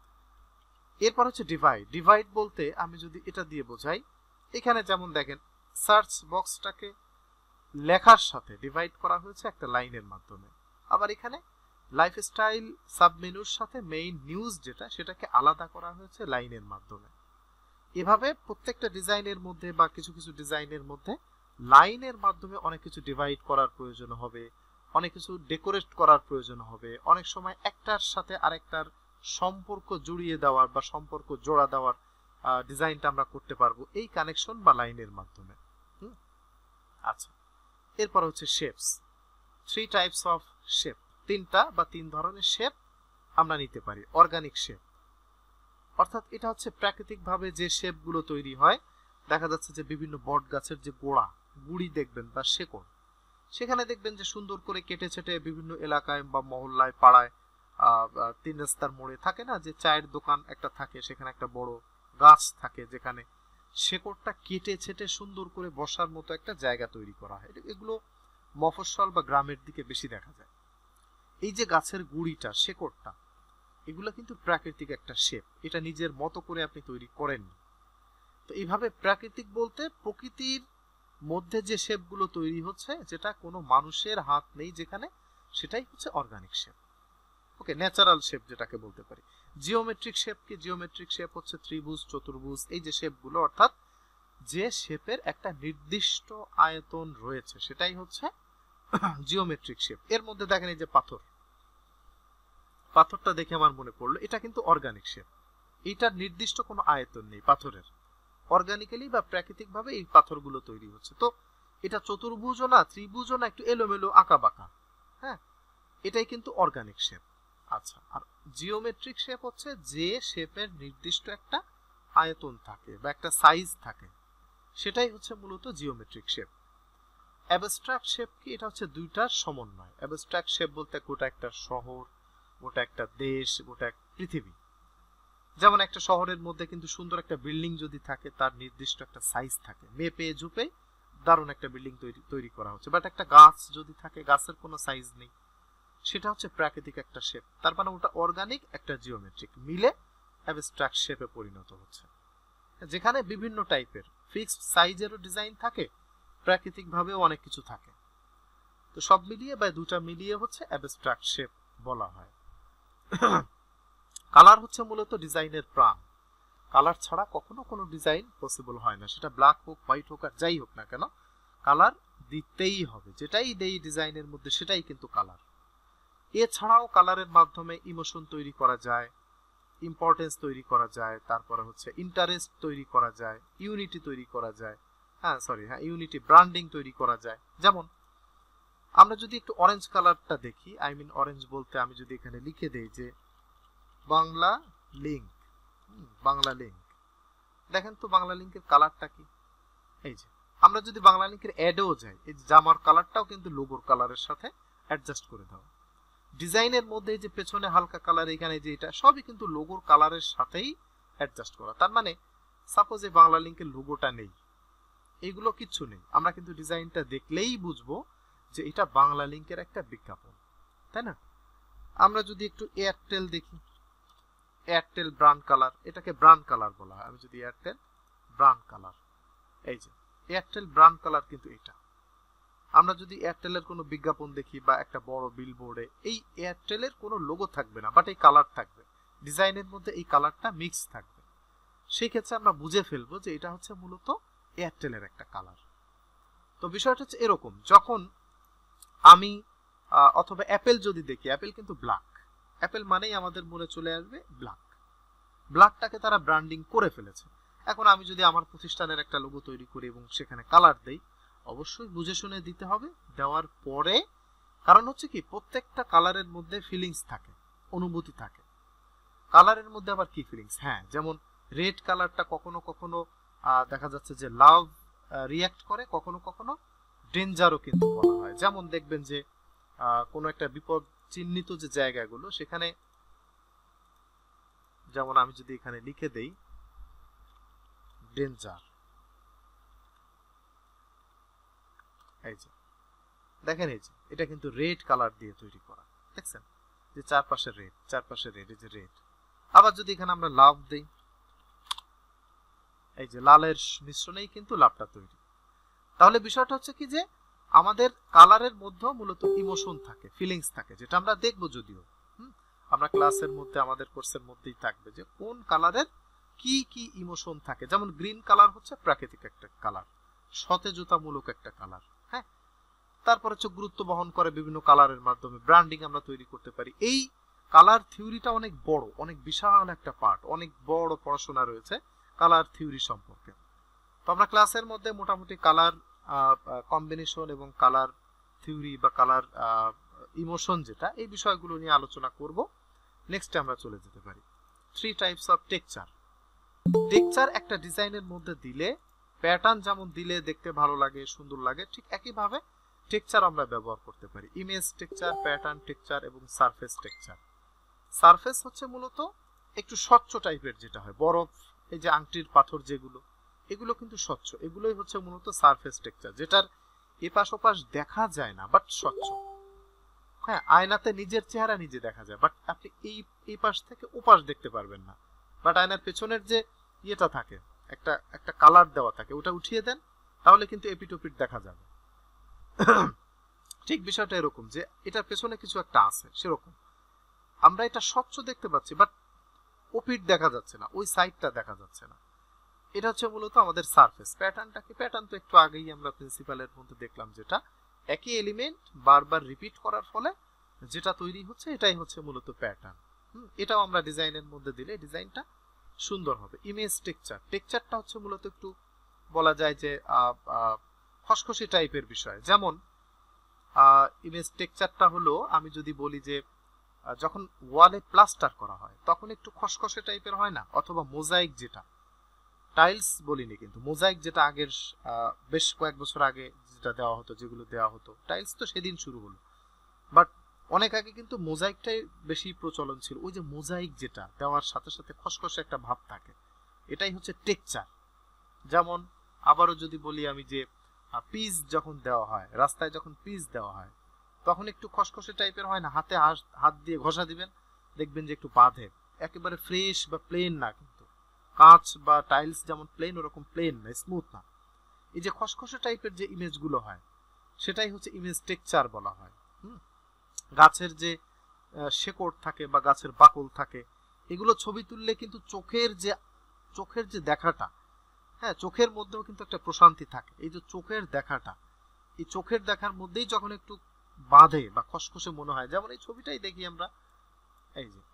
এরপর হচ্ছে ডিভাইড। ডিভাইড বলতে আমি যদি এটা দিয়ে বোঝাই, এখানে যেমন দেখেন সার্চ বক্সটাকে লেখার সাথে ডিভাইড করা হয়েছে একটা লাইনের মাধ্যমে। আবার এখানে লাইফস্টাইল সাবমেনুর সাথে মেইন নিউজ যেটা, সেটাকে আলাদা করা হয়েছে লাইনের মাধ্যমে। এভাবে প্রত্যেকটা ডিজাইনের মধ্যে বা কিছু কিছু ডিজাইনের মধ্যে লাইনের মাধ্যমে অনেক কিছু ডিভাইড করার প্রয়োজন হবে, অনেক কিছু ডেকোরেট করার প্রয়োজন হবে, অনেক সময় একটার সাথে আরেকটার সম্পর্ক জুড়িয়ে দেওয়ার বা সম্পর্ক জোড়া দেওয়ার ডিজাইনটা আমরা করতে পারবো এই কানেকশন বা লাইনের মাধ্যমে। আচ্ছা, এরপর হচ্ছে শেপস। 3 টাইপস অফ শেপ, তিনটা বা তিন ধরনের শেপ আমরা নিতে পারি। অর্গানিক শেপ, অর্থাৎ এটা হচ্ছে প্রাকৃতিকভাবে যে শেপগুলো তৈরি হয়। দেখা যাচ্ছে যে বিভিন্ন বট গাছের যে গোড়া, গুড়ি দেখবেন বা শেকড়, সেখানে দেখবেন যে সুন্দর করে কেটে ছেটে বিভিন্ন এলাকায় বা মহল্লায়, পাড়ায়, তিন রাস্তার মোড়ে থাকে না যে চায়ের দোকান একটা থাকে, সেখানে একটা বড় গাছ থাকে যেখানে শেকড়টা কেটে ছেটে সুন্দর করে বসার মতো একটা জায়গা তৈরি করা হয়। এগুলো মফস্বল বা গ্রামের দিকে বেশি দেখা যায়। এই যে গাছের গুড়িটা, শেকড়টা, এগুলো কিন্তু প্রাকৃতিক একটা শেপ, এটা নিজের মতো করে আপনি তৈরি করেননি। তো এইভাবে প্রাকৃতিক বলতে প্রকৃতির মধ্যে যে শেপগুলো তৈরি হচ্ছে, যেটা কোনো মানুষের হাত নেই যেখানে, সেটাই হচ্ছে organic shape. Okay, natural shape যেটাকে বলতে পারি। জিওমেট্রিক শেপ কি? জিওমেট্রিক শেপ হচ্ছে ত্রিভুজ, চতুর্ভুজ, এই যে শেপগুলো, অর্থাৎ যে শেপের একটা নির্দিষ্ট আয়তন রয়েছে, সেটাই হচ্ছে জিওমেট্রিক শেপ। এর মধ্যে দেখেন এই যে পাথর, পাথরটা দেখে আমার মনে পড়লো এটা কিন্তু অর্গানিক শেপ। এইটার নির্দিষ্ট কোনো আয়তন নেই পাথরের, অর্গানিক্যালি বা প্রাকৃতিক ভাবে এই পাথরগুলো তৈরি হচ্ছে। তো এটা চতুর্ভুজও না, ত্রিভুজও না, একটু এলোমেলো আঁকা বাঁকা। হ্যাঁ, এটাই কিন্তু অর্গানিক শেপ। আচ্ছা, আর জিওমেট্রিক শেপ হচ্ছে যে শেপের নির্দিষ্ট একটা আয়তন থাকে বা একটা সাইজ থাকে, সেটাই হচ্ছে মূলত জিওমেট্রিক শেপ। অ্যাবস্ট্রাক্ট শেপ কি? এটা হচ্ছে দুইটার সমন্বয়। অ্যাবস্ট্রাক্ট শেপ বলতে গোটা একটা শহর, গোটা একটা দেশ, গোটা এক পৃথিবী। যেমন একটা শহরের মধ্যে কিন্তু সুন্দর একটা বিল্ডিং যদি থাকে, তার নির্দিষ্ট একটা সাইজ থাকে, মেপে ঝুপে দারুণ একটা বিল্ডিং তৈরি করা হচ্ছে। বাট একটা গাছ যদি থাকে, গাছের কোনো সাইজ নেই, সেটা হচ্ছে প্রাকৃতিক একটা শেপ। তার মানে ওটা অর্গানিক, একটা জিওমেট্রিক, মিলে অ্যাবস্ট্রাক্ট শেপে পরিণত হচ্ছে, যেখানে বিভিন্ন টাইপের ফিক্সড সাইজেরও ডিজাইন থাকে, প্রাকৃতিক ভাবেও অনেক কিছু থাকে। তো সব মিলিয়ে বা দুটা মিলিয়ে হচ্ছে অ্যাবস্ট্রাক্ট শেপ বলা হয়। কালার হচ্ছে মূলত ডিজাইনের প্রাণ। কালার ছাড়া কখনো কোনো ডিজাইন পসিবল হয় না, সেটা ব্ল্যাক হোক, হোয়াইট হোক, আর যাই হোক না কেন, কালার দিতেই হবে। যেটাই দেই ডিজাইনের মধ্যে, সেটাই কিন্তু কালার। এছাড়াও কালারের মাধ্যমে ইমোশন তৈরি করা যায়, ইম্পর্টেন্স তৈরি করা যায়, তারপরে হচ্ছে ইন্টারেস্ট তৈরি করা যায়, ইউনিটি তৈরি করা যায়। ইউনিটি ব্র্যান্ডিং তৈরি করা যায়। যেমন আমরা যদি একটু অরেঞ্জ কালারটা দেখি, অরেঞ্জ বলতে আমি যদি এখানে লিখে দেই যে বাংলা লিংক, বাংলা লিংক, দেখেন তো বাংলা লিংকের কালারটা কি? এই যে আমরা যদি বাংলা লিংকের অ্যাডেও যাই, এই জামার কালারটাও কিন্তু লোগোর কালারের সাথে অ্যাডজাস্ট করে দাও। ডিজাইনের মধ্যে যে পেছনে হালকা কালার, এখানে যে এটা, সবই কিন্তু লোগোর কালারের সাথেই অ্যাডজাস্ট করা। তার মানে সাপোজ এই বাংলা লিংকের লোগোটা নেই, এইগুলো কিচ্ছু নেই, আমরা কিন্তু ডিজাইনটা দেখলেই বুঝবো যে এটা বাংলা লিংকের একটা বিজ্ঞাপন, তাই না? আমরা যদি একটু এয়ারটেল দেখি, এয়ারটেল ব্র্যান্ড কালার, এটাকে ব্র্যান্ড কালার বলা হয়। আমি যদি এয়ারটেল ব্র্যান্ড কালার, এই যে এয়ারটেল ব্র্যান্ড কালার কিন্তু এটা। আমরা যদি এয়ারটেলের কোনো বিজ্ঞাপন দেখি বা একটা বড় বিলবোর্ডে, এই এয়ারটেলের কোনো লোগো থাকবে না, বাট এই কালার থাকবে, ডিজাইনের মধ্যে এই কালারটা মিক্স থাকবে। সেই ক্ষেত্রে আমরা বুঝে ফেলবো যে এটা হচ্ছে মূলত এয়ারটেলের একটা কালার। তো বিষয়টা হচ্ছে এরকম, যখন আমি অথবা অ্যাপেল যদি দেখি, অ্যাপেল কিন্তু ব্ল্যাক, অ্যাপেল মানেই আমাদের মনে চলে আসবে ব্ল্যাক। ব্ল্যাকটাকে তারা ব্র্যান্ডিং করে ফেলেছে। এখন আমি যদি আমার প্রতিষ্ঠানের একটা লোগো তৈরি করি এবং সেখানে কালার দেই, অবশ্যই বুঝে শুনে দিতে হবে। দেওয়ার পরে, কারণ হচ্ছে কি, প্রত্যেকটা কালারের মধ্যে ফিলিংস থাকে, অনুভূতি থাকে। কালারের মধ্যে আবার কি ফিলিংস, হ্যাঁ, যেমন রেড কালারটা কখনো কখনো দেখা যাচ্ছে যে লাভ রিয়াক্ট করে, কখনো কখনো ডেঞ্জারও কিন্তু বলা হয়। যেমন দেখবেন যে কোনো একটা বিপদ চিহ্নিত যে জায়গাগুলো, সেখানে যেমন আমি যদি এখানে লিখে দেই ডেঞ্জার, এই যে দেখেন, এই যে এটা কিন্তু রেড কালার দিয়ে তৈরি করা, দেখছেন যে চারপাশে রেড, চারপাশে রেড, এই যে রেড। আবার যদি এখানে আমরা লাভ দেই, এই যে লালের মিশ্রণেই কিন্তু লাভটা তৈরি। তাহলে বিষয়টা হচ্ছে কি, যে আমাদের কালারের মধ্যে মূলত ইমোশন থাকে, ফিলিংস থাকে, যেটা আমরা দেখবো। যদিও আমরা ক্লাসের মধ্যে, আমাদের কোর্সের মধ্যেই থাকবে যে কোন কালারের কি কি ইমোশন থাকে। যেমন গ্রিন কালার হচ্ছে প্রাকৃতিক একটা কালার, সতেজতামূলক একটা কালার, হ্যাঁ। তারপর হচ্ছে গুরুত্ব বহন করে বিভিন্ন কালারের মাধ্যমে ব্র্যান্ডিং আমরা তৈরি করতে পারি। এই কালার থিওরিটা অনেক বড়, অনেক বিশাল একটা পার্ট, অনেক বড় পড়াশোনা রয়েছে কালার থিওরি সম্পর্কে। তো আমরা ক্লাসের মধ্যে মোটামুটি কালার কম্বিনেশন এবং কালার থিওরি বা কালার ইমোশন যেটা, এই বিষয়গুলো নিয়ে আলোচনা করব। নেক্সটে আমরা চলে যেতে পারি 3 টাইপস অফ টেক্সচার। টেক্সচার একটা ডিজাইনের মধ্যে দিলে, প্যাটার্ন যেমন দিলে দেখতে ভালো লাগে, সুন্দর লাগে, ঠিক একইভাবে টেক্সচার আমরা ব্যবহার করতে পারি। ইমেজ টেক্সচার, প্যাটার্ন টেক্সচার এবং সারফেস টেক্সচার। সারফেস হচ্ছে মূলত একটু স্বচ্ছ টাইপের, যেটা হয় বরফ, এই যে আংটির পাথর যেগুলো, এগুলো কিন্তু স্বচ্ছ, এগুলোই হচ্ছে মূলত সারফেস টেক্সচার, যেটার এপাশ ওপাশ দেখা যায় না, বাট স্বচ্ছ। হ্যাঁ, আয়নাতে নিজের চেহারা নিজে দেখা যায়, বাট আপনি এই পাশ থেকে ওপাশ দেখতে পারবেন না। বাট আয়নার পেছনের যে ইয়েটা থাকে, একটা কালার দেওয়া থাকে, ওটা উঠিয়ে দেন, তাহলে কিন্তু এপিটোপিট দেখা যাবে। ঠিক বিষয়টা এরকম, যে এটার পেছনে কিছু একটা আছে, সেরকম আমরা এটা স্বচ্ছ দেখতে পাচ্ছি, বাট ওপিট দেখা যাচ্ছে না, ওই সাইডটা দেখা যাচ্ছে না। এটা হচ্ছে মূলত আমাদের সারফেস। প্যাটার্নটা কি, প্যাটার্ন তো একটু আগেই আমরা প্রিন্সিপালের মধ্যে দেখলাম, যেটা একই এলিমেন্ট বারবার রিপিট করার ফলে যেটা তৈরি হচ্ছে, এটাই হচ্ছে মূলত প্যাটার্ন। এটাও আমরা ডিজাইনের মধ্যে দিলে ডিজাইনটা সুন্দর হবে। ইমেজ টেক্সচার, টেক্সচারটা হচ্ছে মূলত একটু বলা যায় যে খসখসে টাইপের বিষয়। যেমন ইমেজ টেক্সচারটা হলো, আমি যদি বলি যে যখন ওয়ালে প্লাস্টার করা হয় তখন একটু খসখসে টাইপের হয় না, অথবা মোজাইক, যেটা টাইলস বলিনি কিন্তু মোজাইক, যেটা আগের বেশ কয়েক বছর আগে যেটা দেওয়া হতো, যেগুলো দেওয়া হতো, টাইলস তো সেদিন শুরু হলো, বাট অনেক আগে কিন্তু মোজাইকটাই বেশি প্রচলন ছিল। ওই যে মোজাইক যেটা দেওয়ার সাথে সাথে খসখসে একটা ভাব থাকে, এটাই হচ্ছে টেক্সচার। যেমন আবারও যদি বলি আমি, যে পিচ যখন দেওয়া হয়, রাস্তায় যখন পিচ দেওয়া হয়, তখন একটু খসখসে টাইপের হয় না, হাতে হাত দিয়ে ঘষা দিবেন, দেখবেন যে একটু বাঁধে, একেবারে ফ্রেশ বা প্লেন না, কিন্তু কাঁচ বা টাইলস যেমন প্লেন, ওরকম প্লেন না, স্মুথ না। এই যে খসখসে টাইপের যে ইমেজগুলো হয়, সেটাই হচ্ছে ইমেজ টেক্সচার বলা হয়। গাছের যে শেকড় থাকে বা গাছের বাকল থাকে, এগুলো ছবি তুললে কিন্তু চোখের যে দেখাটা, হ্যাঁ, চোখের মধ্যেও কিন্তু একটা প্রশান্তি থাকে। এই যে চোখের দেখাটা, এই চোখের দেখার মধ্যেই যখন একটু বাঁধে বা খসখসে মনে হয়, যেমন এই ছবিটাই দেখি আমরা, এই যে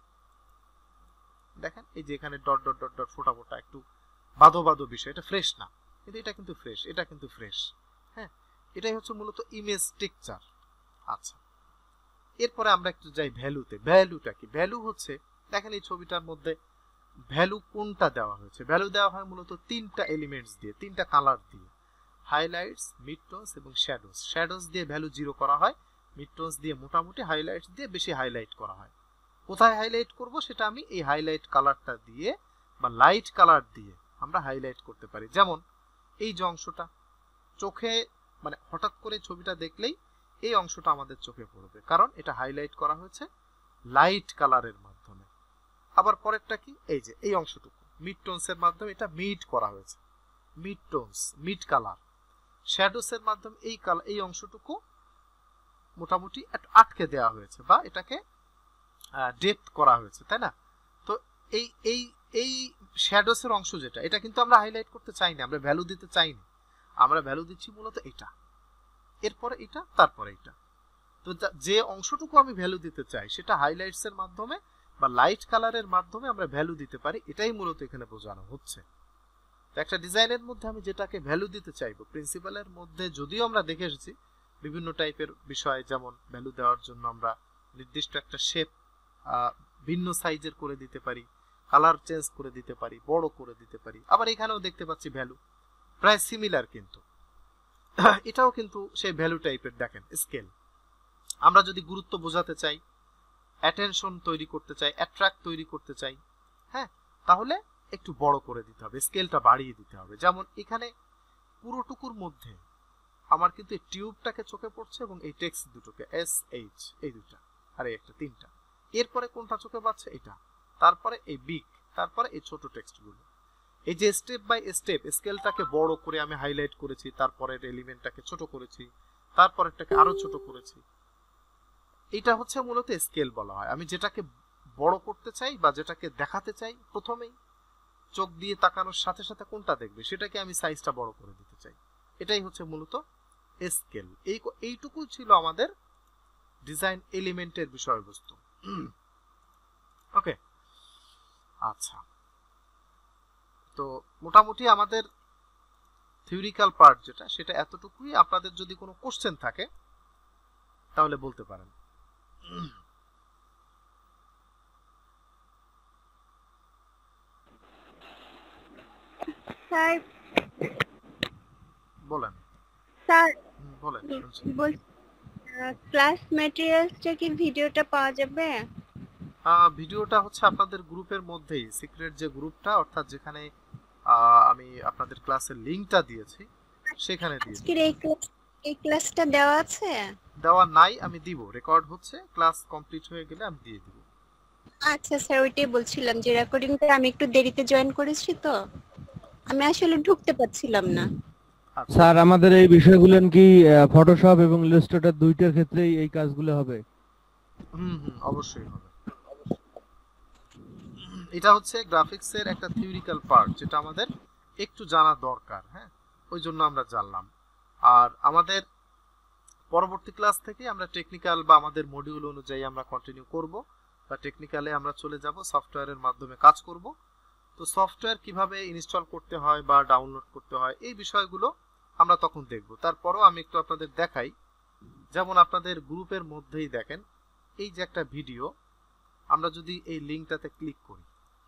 দেখেন, এই যে এখানে ডট ডট ডট ডট ফোটা ফোটা একটু বাঁধো বাঁধো বিষয়, এটা ফ্রেশ না, কিন্তু এটা কিন্তু ফ্রেশ, এটা কিন্তু ফ্রেশ। হ্যাঁ, এটাই হচ্ছে মূলত ইমেজ টেক্সচার। আচ্ছা, এরপরে আমরা একটু যাই ভ্যালুতে। ভ্যালুটা কি? ভ্যালু হচ্ছে, দেখেন এই ছবিটার মধ্যে ভ্যালু কোনটা দেওয়া হয়েছে? ভ্যালু দেওয়া হয় মূলত 3টা এলিমেন্টস দিয়ে, 3টা কালার দিয়ে, হাইলাইটস, মিডটোনস এবং শ্যাডোজ। শ্যাডোজ দিয়ে ভ্যালু 0 করা হয়, মিডটোনস দিয়ে মোটামুটি, হাইলাইটস দিয়ে বেশি হাইলাইট করা হয়। কোথায় হাইলাইট করব সেটা আমি এই হাইলাইট কালারটা দিয়ে বা লাইট কালার দিয়ে আমরা হাইলাইট করতে পারি। যেমন এই যে অংশটা চোখে, মানে হঠাৎ করে ছবিটা দেখলেই এই অংশটা আমাদের চোখে পড়বে, কারণ এটা হাইলাইট করা হয়েছে লাইট কালারের মাধ্যমে। আবার পরেরটা কি, এই যে এই অংশটুকু মিড টোনস এর মাধ্যমে এটা মিড করা হয়েছে, mid tones, mid colour. Shadows এর মাধ্যমে এই অংশটুকু মোটামুটি একটু আটকে দেওয়া হয়েছে বা এটাকে ডেপথ করা হয়েছে, তাই না? তো এই এই এই শ্যাডোস এর অংশ যেটা, এটা কিন্তু আমরা হাইলাইট করতে চাই না, আমরা ভ্যালু দিতে চাই না, আমরা ভ্যালু দিচ্ছি মূলত এটা, এরপরে এটা, তারপরে এটা। তো যে অংশটুকু আমি ভ্যালু দিতে চাই সেটা হাইলাইটস এর মাধ্যমে বা লাইট কালারের মাধ্যমে আমরা ভ্যালু দিতে পারি, এটাই মূলত এখানে বোঝানো হচ্ছে। তো একটা ডিজাইনের মধ্যে আমি যেটাকে ভ্যালু দিতে চাইবো, প্রিন্সিপালের মধ্যে যদিও আমরা দেখে এসেছি বিভিন্ন টাইপের বিষয়, যেমন ভ্যালু দেওয়ার জন্য আমরা নির্দিষ্ট একটা শেপ ভিন্ন সাইজের করে দিতে পারি, কালার চেঞ্জ করে দিতে পারি, বড় করে দিতে পারি। আবার এখানেও দেখতে পাচ্ছি ভ্যালু প্রায় সিমিলার, কিন্তু এটাও কিন্তু সেই ভ্যালু টাইপের। দেখেন স্কেল, আমরা যদি গুরুত্ব বোঝাতে চাই, অ্যাটেনশন তৈরি করতে চাই, অ্যাট্রাক্ট তৈরি করতে চাই, হ্যাঁ, তাহলে একটু বড় করে দিতে হবে, স্কেলটা বাড়িয়ে দিতে হবে। যেমন এখানে পুরোটুকুর মধ্যে আমার কিন্তু এই টিউবটাকে চোখে পড়ছে এবং এই টেক্সট দুটোকে এস এইচ, এই দুটা আর এই একটা, তিনটা। এরপরে কোনটা চোখে পাচ্ছে? এটা, তারপরে এই বিগ, তারপরে এই ছোট টেক্সটগুলো। এই যে স্টেপ বাই স্টেপ স্কেলটাকে বড় করে আমি হাইলাইট করেছি, তারপরের এলিমেন্টটাকে ছোট করেছি, তারপরেরটাকে আরো ছোট করেছি, এটা হচ্ছে মূলত স্কেল বলা হয়। আমি যেটাকে বড় করতে চাই বা যেটাকে দেখাতে চাই, প্রথমেই চোখ দিয়ে তাকানোর সাথে সাথে কোনটা দেখবে সেটাকে আমি সাইজটা বড় করে দিতে চাই, এটাই হচ্ছে মূলত স্কেল। এইটুকু ছিল আমাদের ডিজাইন এলিমেন্টের বিষয়বস্তু। ওকে, আচ্ছা, তো মোটামুটি আমাদের থিওরিক্যাল পার্ট যেটা, সেটা এতটুকুই। আপনাদের যদি কোনো কোশ্চেন থাকে তাহলে বলতে পারেন। স্যার বলেন। স্যার বলেন, ক্লাস ম্যাটেরিয়ালসটা কি ভিডিওটা পাওয়া যাবে? ভিডিওটা হচ্ছে আপনাদের গ্রুপের মধ্যেই, সিক্রেট যে গ্রুপটা, অর্থাৎ যেখানে আমি আপনাদের ক্লাসের লিংকটা দিয়েছি সেখানে দিয়েছি। আজকের এই ক্লাসটা দেওয়া আছে? দেওয়া নাই, আমি দিব, রেকর্ড হচ্ছে, ক্লাস কমপ্লিট হয়ে গেলে আমি দিয়ে দিব। আচ্ছা স্যার, ওইটাই বলছিলাম যে রেকর্ডিংটা আমি একটু দেরিতে জয়েন করেছি, তো আমি আসলে ঢুকতে পারছিলাম না। স্যার আমাদের এই বিষয়গুলো কি ফটোশপ এবং ইলাস্ট্রেটর দুইটার ক্ষেত্রেই এই কাজগুলো হবে? অবশ্যই হবে। এটা হচ্ছে গ্রাফিক্সের একটা থিওরিক্যাল পার্ট, যেটা আমাদের একটু জানা দরকার, হ্যাঁ, ওই জন্য আমরা জানলাম। আর আমাদের পরবর্তী ক্লাস থেকে আমরা টেকনিক্যাল বা আমাদের মডিউল অনুযায়ী আমরা কন্টিনিউ করব, বা টেকনিক্যালে আমরা চলে যাব, সফটওয়্যারের মাধ্যমে কাজ করব। তো সফটওয়্যার কিভাবে ইনস্টল করতে হয় বা ডাউনলোড করতে হয়, এই বিষয়গুলো আমরা তখন দেখব। তারপরও আমি একটু আপনাদের দেখাই, যেমন আপনাদের গ্রুপের মধ্যেই দেখেন এই যে একটা ভিডিও, আমরা যদি এই লিংকটাতে ক্লিক করি,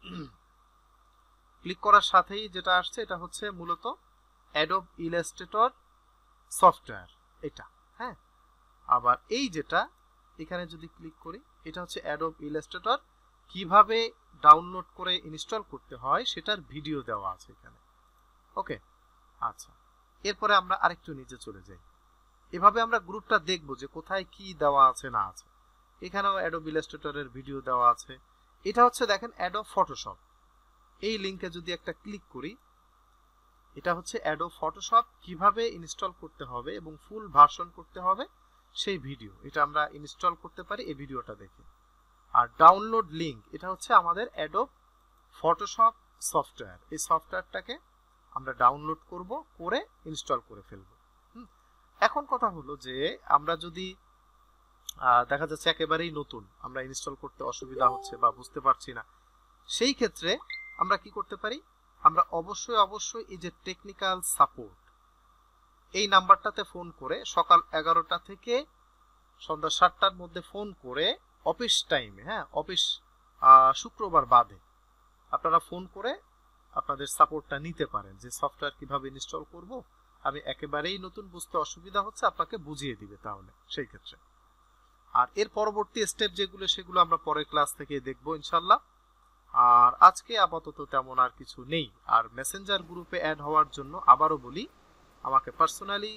ক্লিক করার সাথেই যেটা আসছে এটা হচ্ছে মূলত অ্যাডোব ইলাস্ট্রেটর সফটওয়্যার, এটা, হ্যাঁ। আবার এই যেটা এখানে যদি ক্লিক করি, এটা হচ্ছে অ্যাডোব ইলাস্ট্রেটর কিভাবে ডাউনলোড করে ইনস্টল করতে হয় সেটার ভিডিও দেওয়া আছে এখানে। ওকে, আচ্ছা, এরপরে আমরা আরেকটু নিচে চলে যাই। এভাবে আমরা গ্রুপটা দেখব যে কোথায় কি দেওয়া আছে না আছে। এখানেও অ্যাডোব ইলাস্ট্রেটরের ভিডিও দেওয়া আছে। এটা হচ্ছে দেখেন অ্যাডোব ফটোশপ, এই লিংকে যদি একটা ক্লিক করি, এটা হচ্ছে অ্যাডোব ফটোশপ কিভাবে ইনস্টল করতে হবে এবং ফুল ভার্সন করতে হবে সেই ভিডিও, এটা আমরা ইনস্টল করতে পারি এই ভিডিওটা দেখে। আর ডাউনলোড লিংক, এটা হচ্ছে আমাদের অ্যাডোব ফটোশপ সফটওয়্যার, এই সফটওয়্যারটাকে আমরা ডাউনলোড করব, করে ইনস্টল করে ফেলব। এখন কথা হলো যে আমরা যদি দেখা যাচ্ছে একেবারেই নতুন, আমরা ইনস্টল করতে অসুবিধা হচ্ছে বা বুঝতে পারছি না, সেই ক্ষেত্রে আমরা কি করতে পারি, আমরা অবশ্যই এই যে টেকনিক্যাল সাপোর্ট, এই নাম্বারটাতে ফোন করে সকাল 11টা থেকে সন্ধ্যা 7টার মধ্যে ফোন করে অফিস টাইমে, হ্যাঁ, অফিস শুক্রবার বাদে আপনারা ফোন করে আপনাদের সাপোর্টটা নিতে পারেন, যে সফটওয়্যার কিভাবে ইনস্টল করব, আমি একেবারেই নতুন, বুঝতে অসুবিধা হচ্ছে, আপনাকে বুঝিয়ে দিবে তাহলে সেই ক্ষেত্রে। আর এর পরবর্তী স্টেপ যেগুলো, সেগুলো আমরা পরের ক্লাস থেকে দেখব ইনশাল্লাহ। আর আজকে আপাতত তেমন আর কিছু নেই। আর মেসেঞ্জার গ্রুপে অ্যাড হওয়ার জন্য আবারও বলি, আমাকে পার্সোনালি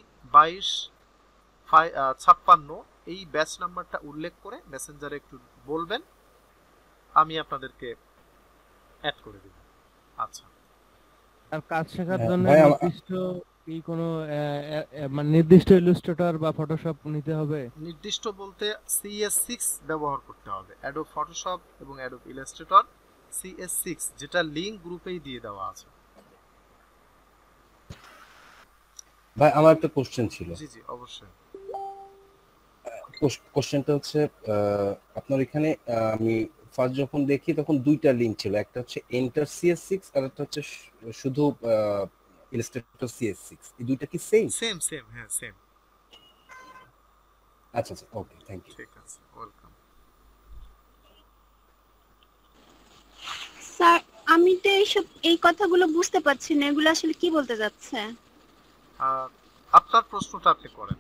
2256 এই ব্যাচ নাম্বারটা উল্লেখ করে মেসেঞ্জারে একটু বলবেন, আমি আপনাদেরকে অ্যাড করে দেব। আচ্ছা, আর কাজ শেখার জন্য ভাই নির্দিষ্ট কি কোনো মানে নির্দিষ্ট ইলাস্ট্রেটর বা ফটোশপ নিতে হবে? নির্দিষ্ট বলতে CS6 ব্যবহার করতে হবে, অ্যাডোব ফটোশপ এবং অ্যাডোব ইলাস্ট্রেটর CS6, যেটা লিংক গ্রুপেই দিয়ে দেওয়া আছে। ভাই আমার একটা কোশ্চেন ছিল। জি জি অবশ্যই। কোশ্চেনটা হচ্ছে আপনার এখানে আমি ফার্স্ট যখন দেখি তখন দুইটা লিংক ছিল, একটা হচ্ছে এন্টার CS6 আর একটা হচ্ছে শুধু ইলাস্ট্রেটর CS6। এই দুইটা কি সেম? সেম সেম, হ্যাঁ সেম। আচ্ছা আচ্ছা, ওকে, থ্যাংক ইউ। ঠিক আছে, ওয়েলকাম। স্যার আমি তো এই কথাগুলো বুঝতে পারছি না, এগুলো আসলে কি বলতে যাচ্ছে? আপনার প্রশ্নটা আপনি করেন।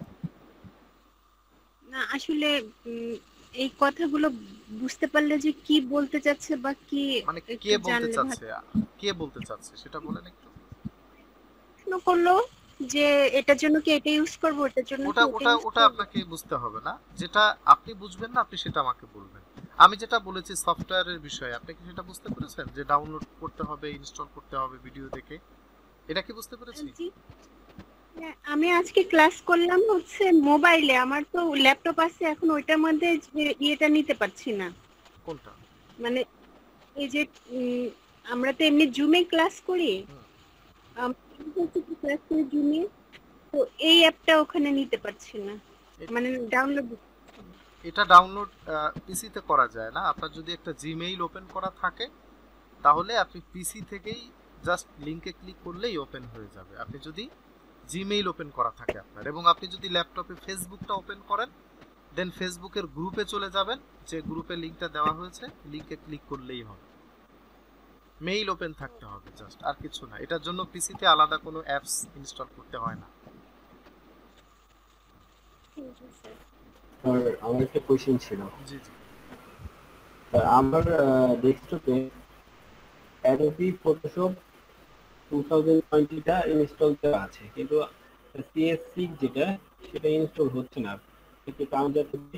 না আসলে এই কথাগুলো বুঝতে পারলে যে কি বলতে চাচ্ছে বা কি মানে একটু কে বলতে জানলে ভালো। চাচ্ছে, কে বলতে চাচ্ছে সেটা বলেন একটু। প্রশ্ন করলো যে এটার জন্য কি এটা ইউজ করব, এটার জন্য কি ওটা এটা ওটা ইউজ ওটা করব। আপনাকে বুঝতে হবে না, যেটা আপনি বুঝবেন না আপনি সেটা আমাকে বলবেন। আমি যেটা বলেছি সফটওয়্যারের বিষয়ে, আপনি কি সেটা বুঝতে পেরেছেন যে ডাউনলোড করতে হবে, ইনস্টল করতে হবে ভিডিও দেখে? এটা কি বুঝতে পেরেছি? জি হ্যাঁ, আমি আজকে ক্লাস করলাম হচ্ছে মোবাইলে, আমার তো ল্যাপটপ আছে, এখন ওইটার মধ্যে যে ইয়েটা নিতে পারছি না। কোনটা? মানে এই যে আমরা তো এমনি জুমে ক্লাস করি, হুম। ক্লাস করি জুমে, তো এই অ্যাপটা ওখানে নিতে পারছি না, মানে ডাউনলোড। এটা ডাউনলোড পিসিতে করা যায় না। আপনার যদি একটা জিমেইল ওপেন করা থাকে তাহলে আপনি পিসি থেকেই জাস্ট লিংকে ক্লিক করলেই ওপেন হয়ে যাবে। আপনি যদি জিমেইল ওপেন করা থাকে আপনার, এবং আপনি যদি ল্যাপটপে ফেসবুকটা ওপেন করেন, দেন ফেসবুকের গ্রুপে চলে যাবেন, যে গ্রুপে লিংকটা দেওয়া হয়েছে লিংকে ক্লিক করলেই হবে। মেইল ওপেন থাকতে হবে জাস্ট, আর কিছু না। এটার জন্য পিসিতে আলাদা কোনো অ্যাপস ইনস্টল করতে হয় না। আর আমার একটা কোশ্চেন ছিল। জি জি। আমার ডেস্কটপে অ্যাডোবি ফটোশপ 2020 টা ইনস্টল করা আছে, কিন্তু CS6 যেটা সেটা ইনস্টল হচ্ছে না। একটু কাউন্ট করতে।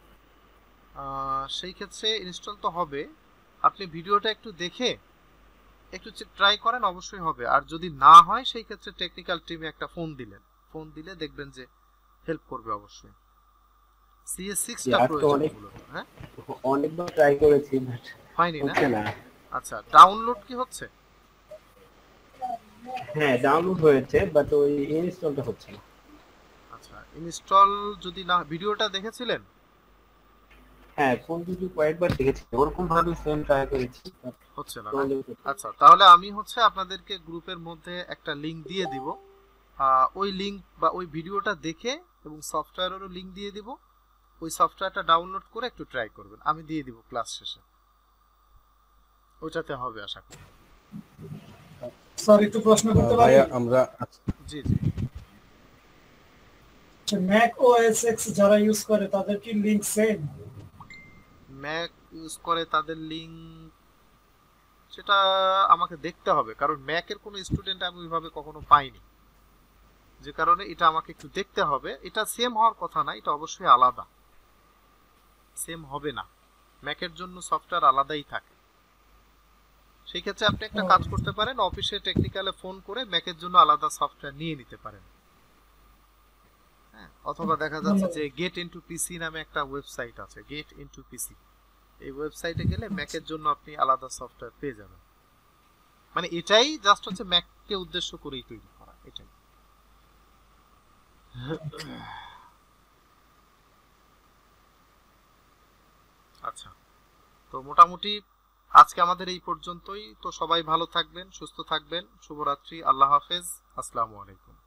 সেই ক্ষেত্রে ইনস্টল তো হবে। আপনি ভিডিওটা একটু দেখে একটু ট্রাই করেন, অবশ্যই হবে। আর যদি না হয় সেই ক্ষেত্রে টেকনিক্যাল টিমে একটা ফোন দিলে দেখবেন যে হেল্প করবে অবশ্যই। CS6 টা প্রয়োজন মূলত। হ্যাঁ অনেকবার ট্রাই করেছি বাট হয়নি না? হচ্ছে না। আচ্ছা, ডাউনলোড কি হচ্ছে? হ্যাঁ ডাউনলোড হয়েছে বাট ওই ইনস্টলটা হচ্ছে না। আচ্ছা, ইনস্টল যদি না, ভিডিওটা দেখেছিলেন? হ্যাঁ ফোন যদি কয়েকবার দেখেছি, ওরকম ভাবে সেম ট্রাই করেছি but হচ্ছে না না? download হচ্ছে না। আচ্ছা, তাহলে আমি আপনাদেরকে গ্রুপের মধ্যে একটা লিংক দিয়ে দিব। ওই লিংক বা ওই ভিডিওটা দেখে এবং সফটওয়্যারেরও লিংক দিয়ে দিব, ওই সফটওয়্যারটা ডাউনলোড করে একটু ট্রাই করবেন। আমি দিয়ে দিব ক্লাস শেষে, ওইটাতে হবে আশা করি। স্যার একটু প্রশ্ন করতে পারি? ভাইয়া আমরা জি জি। ম্যাক ওএস এক্স যারা ইউজ করে তাদের কি লিংক সেম? ম্যাক ইউজ করে তাদের লিংক, সেটা আমাকে দেখতে হবে, কারণ ম্যাকের কোনো স্টুডেন্ট আমি ওইভাবে কখনো পাইনি, যে কারণে এটা আমাকে একটু দেখতে হবে। এটা সেম হওয়ার কথা না, এটা অবশ্যই আলাদা, সেম হবে না। ম্যাকের জন্য সফটওয়্যার আলাদাই থাকে। সেই ক্ষেত্রে আপনি একটা কাজ করতে পারেন, অফিসে টেকনিক্যালে ফোন করে ম্যাকের জন্য আলাদা সফটওয়্যার নিয়ে নিতে পারেন। হ্যাঁ, অথবা দেখা যাচ্ছে যে গেট ইনটু পিসি নামে একটা ওয়েবসাইট আছে, গেট ইনটু পিসি। এই ওয়েবসাইটে গেলে ম্যাকের জন্য আপনি আলাদা সফটওয়্যার পেয়ে যাবেন। মানে এটাই জাস্ট হচ্ছে ম্যাককে উদ্দেশ্য করেই তৈরি করা, এটাই। আচ্ছা, তো মোটামুটি আজকে আমাদের এই পর্যন্তই। তো সবাই ভালো থাকবেন, সুস্থ থাকবেন। শুভরাত্রি, আল্লাহ হাফেজ, আসসালামু আলাইকুম।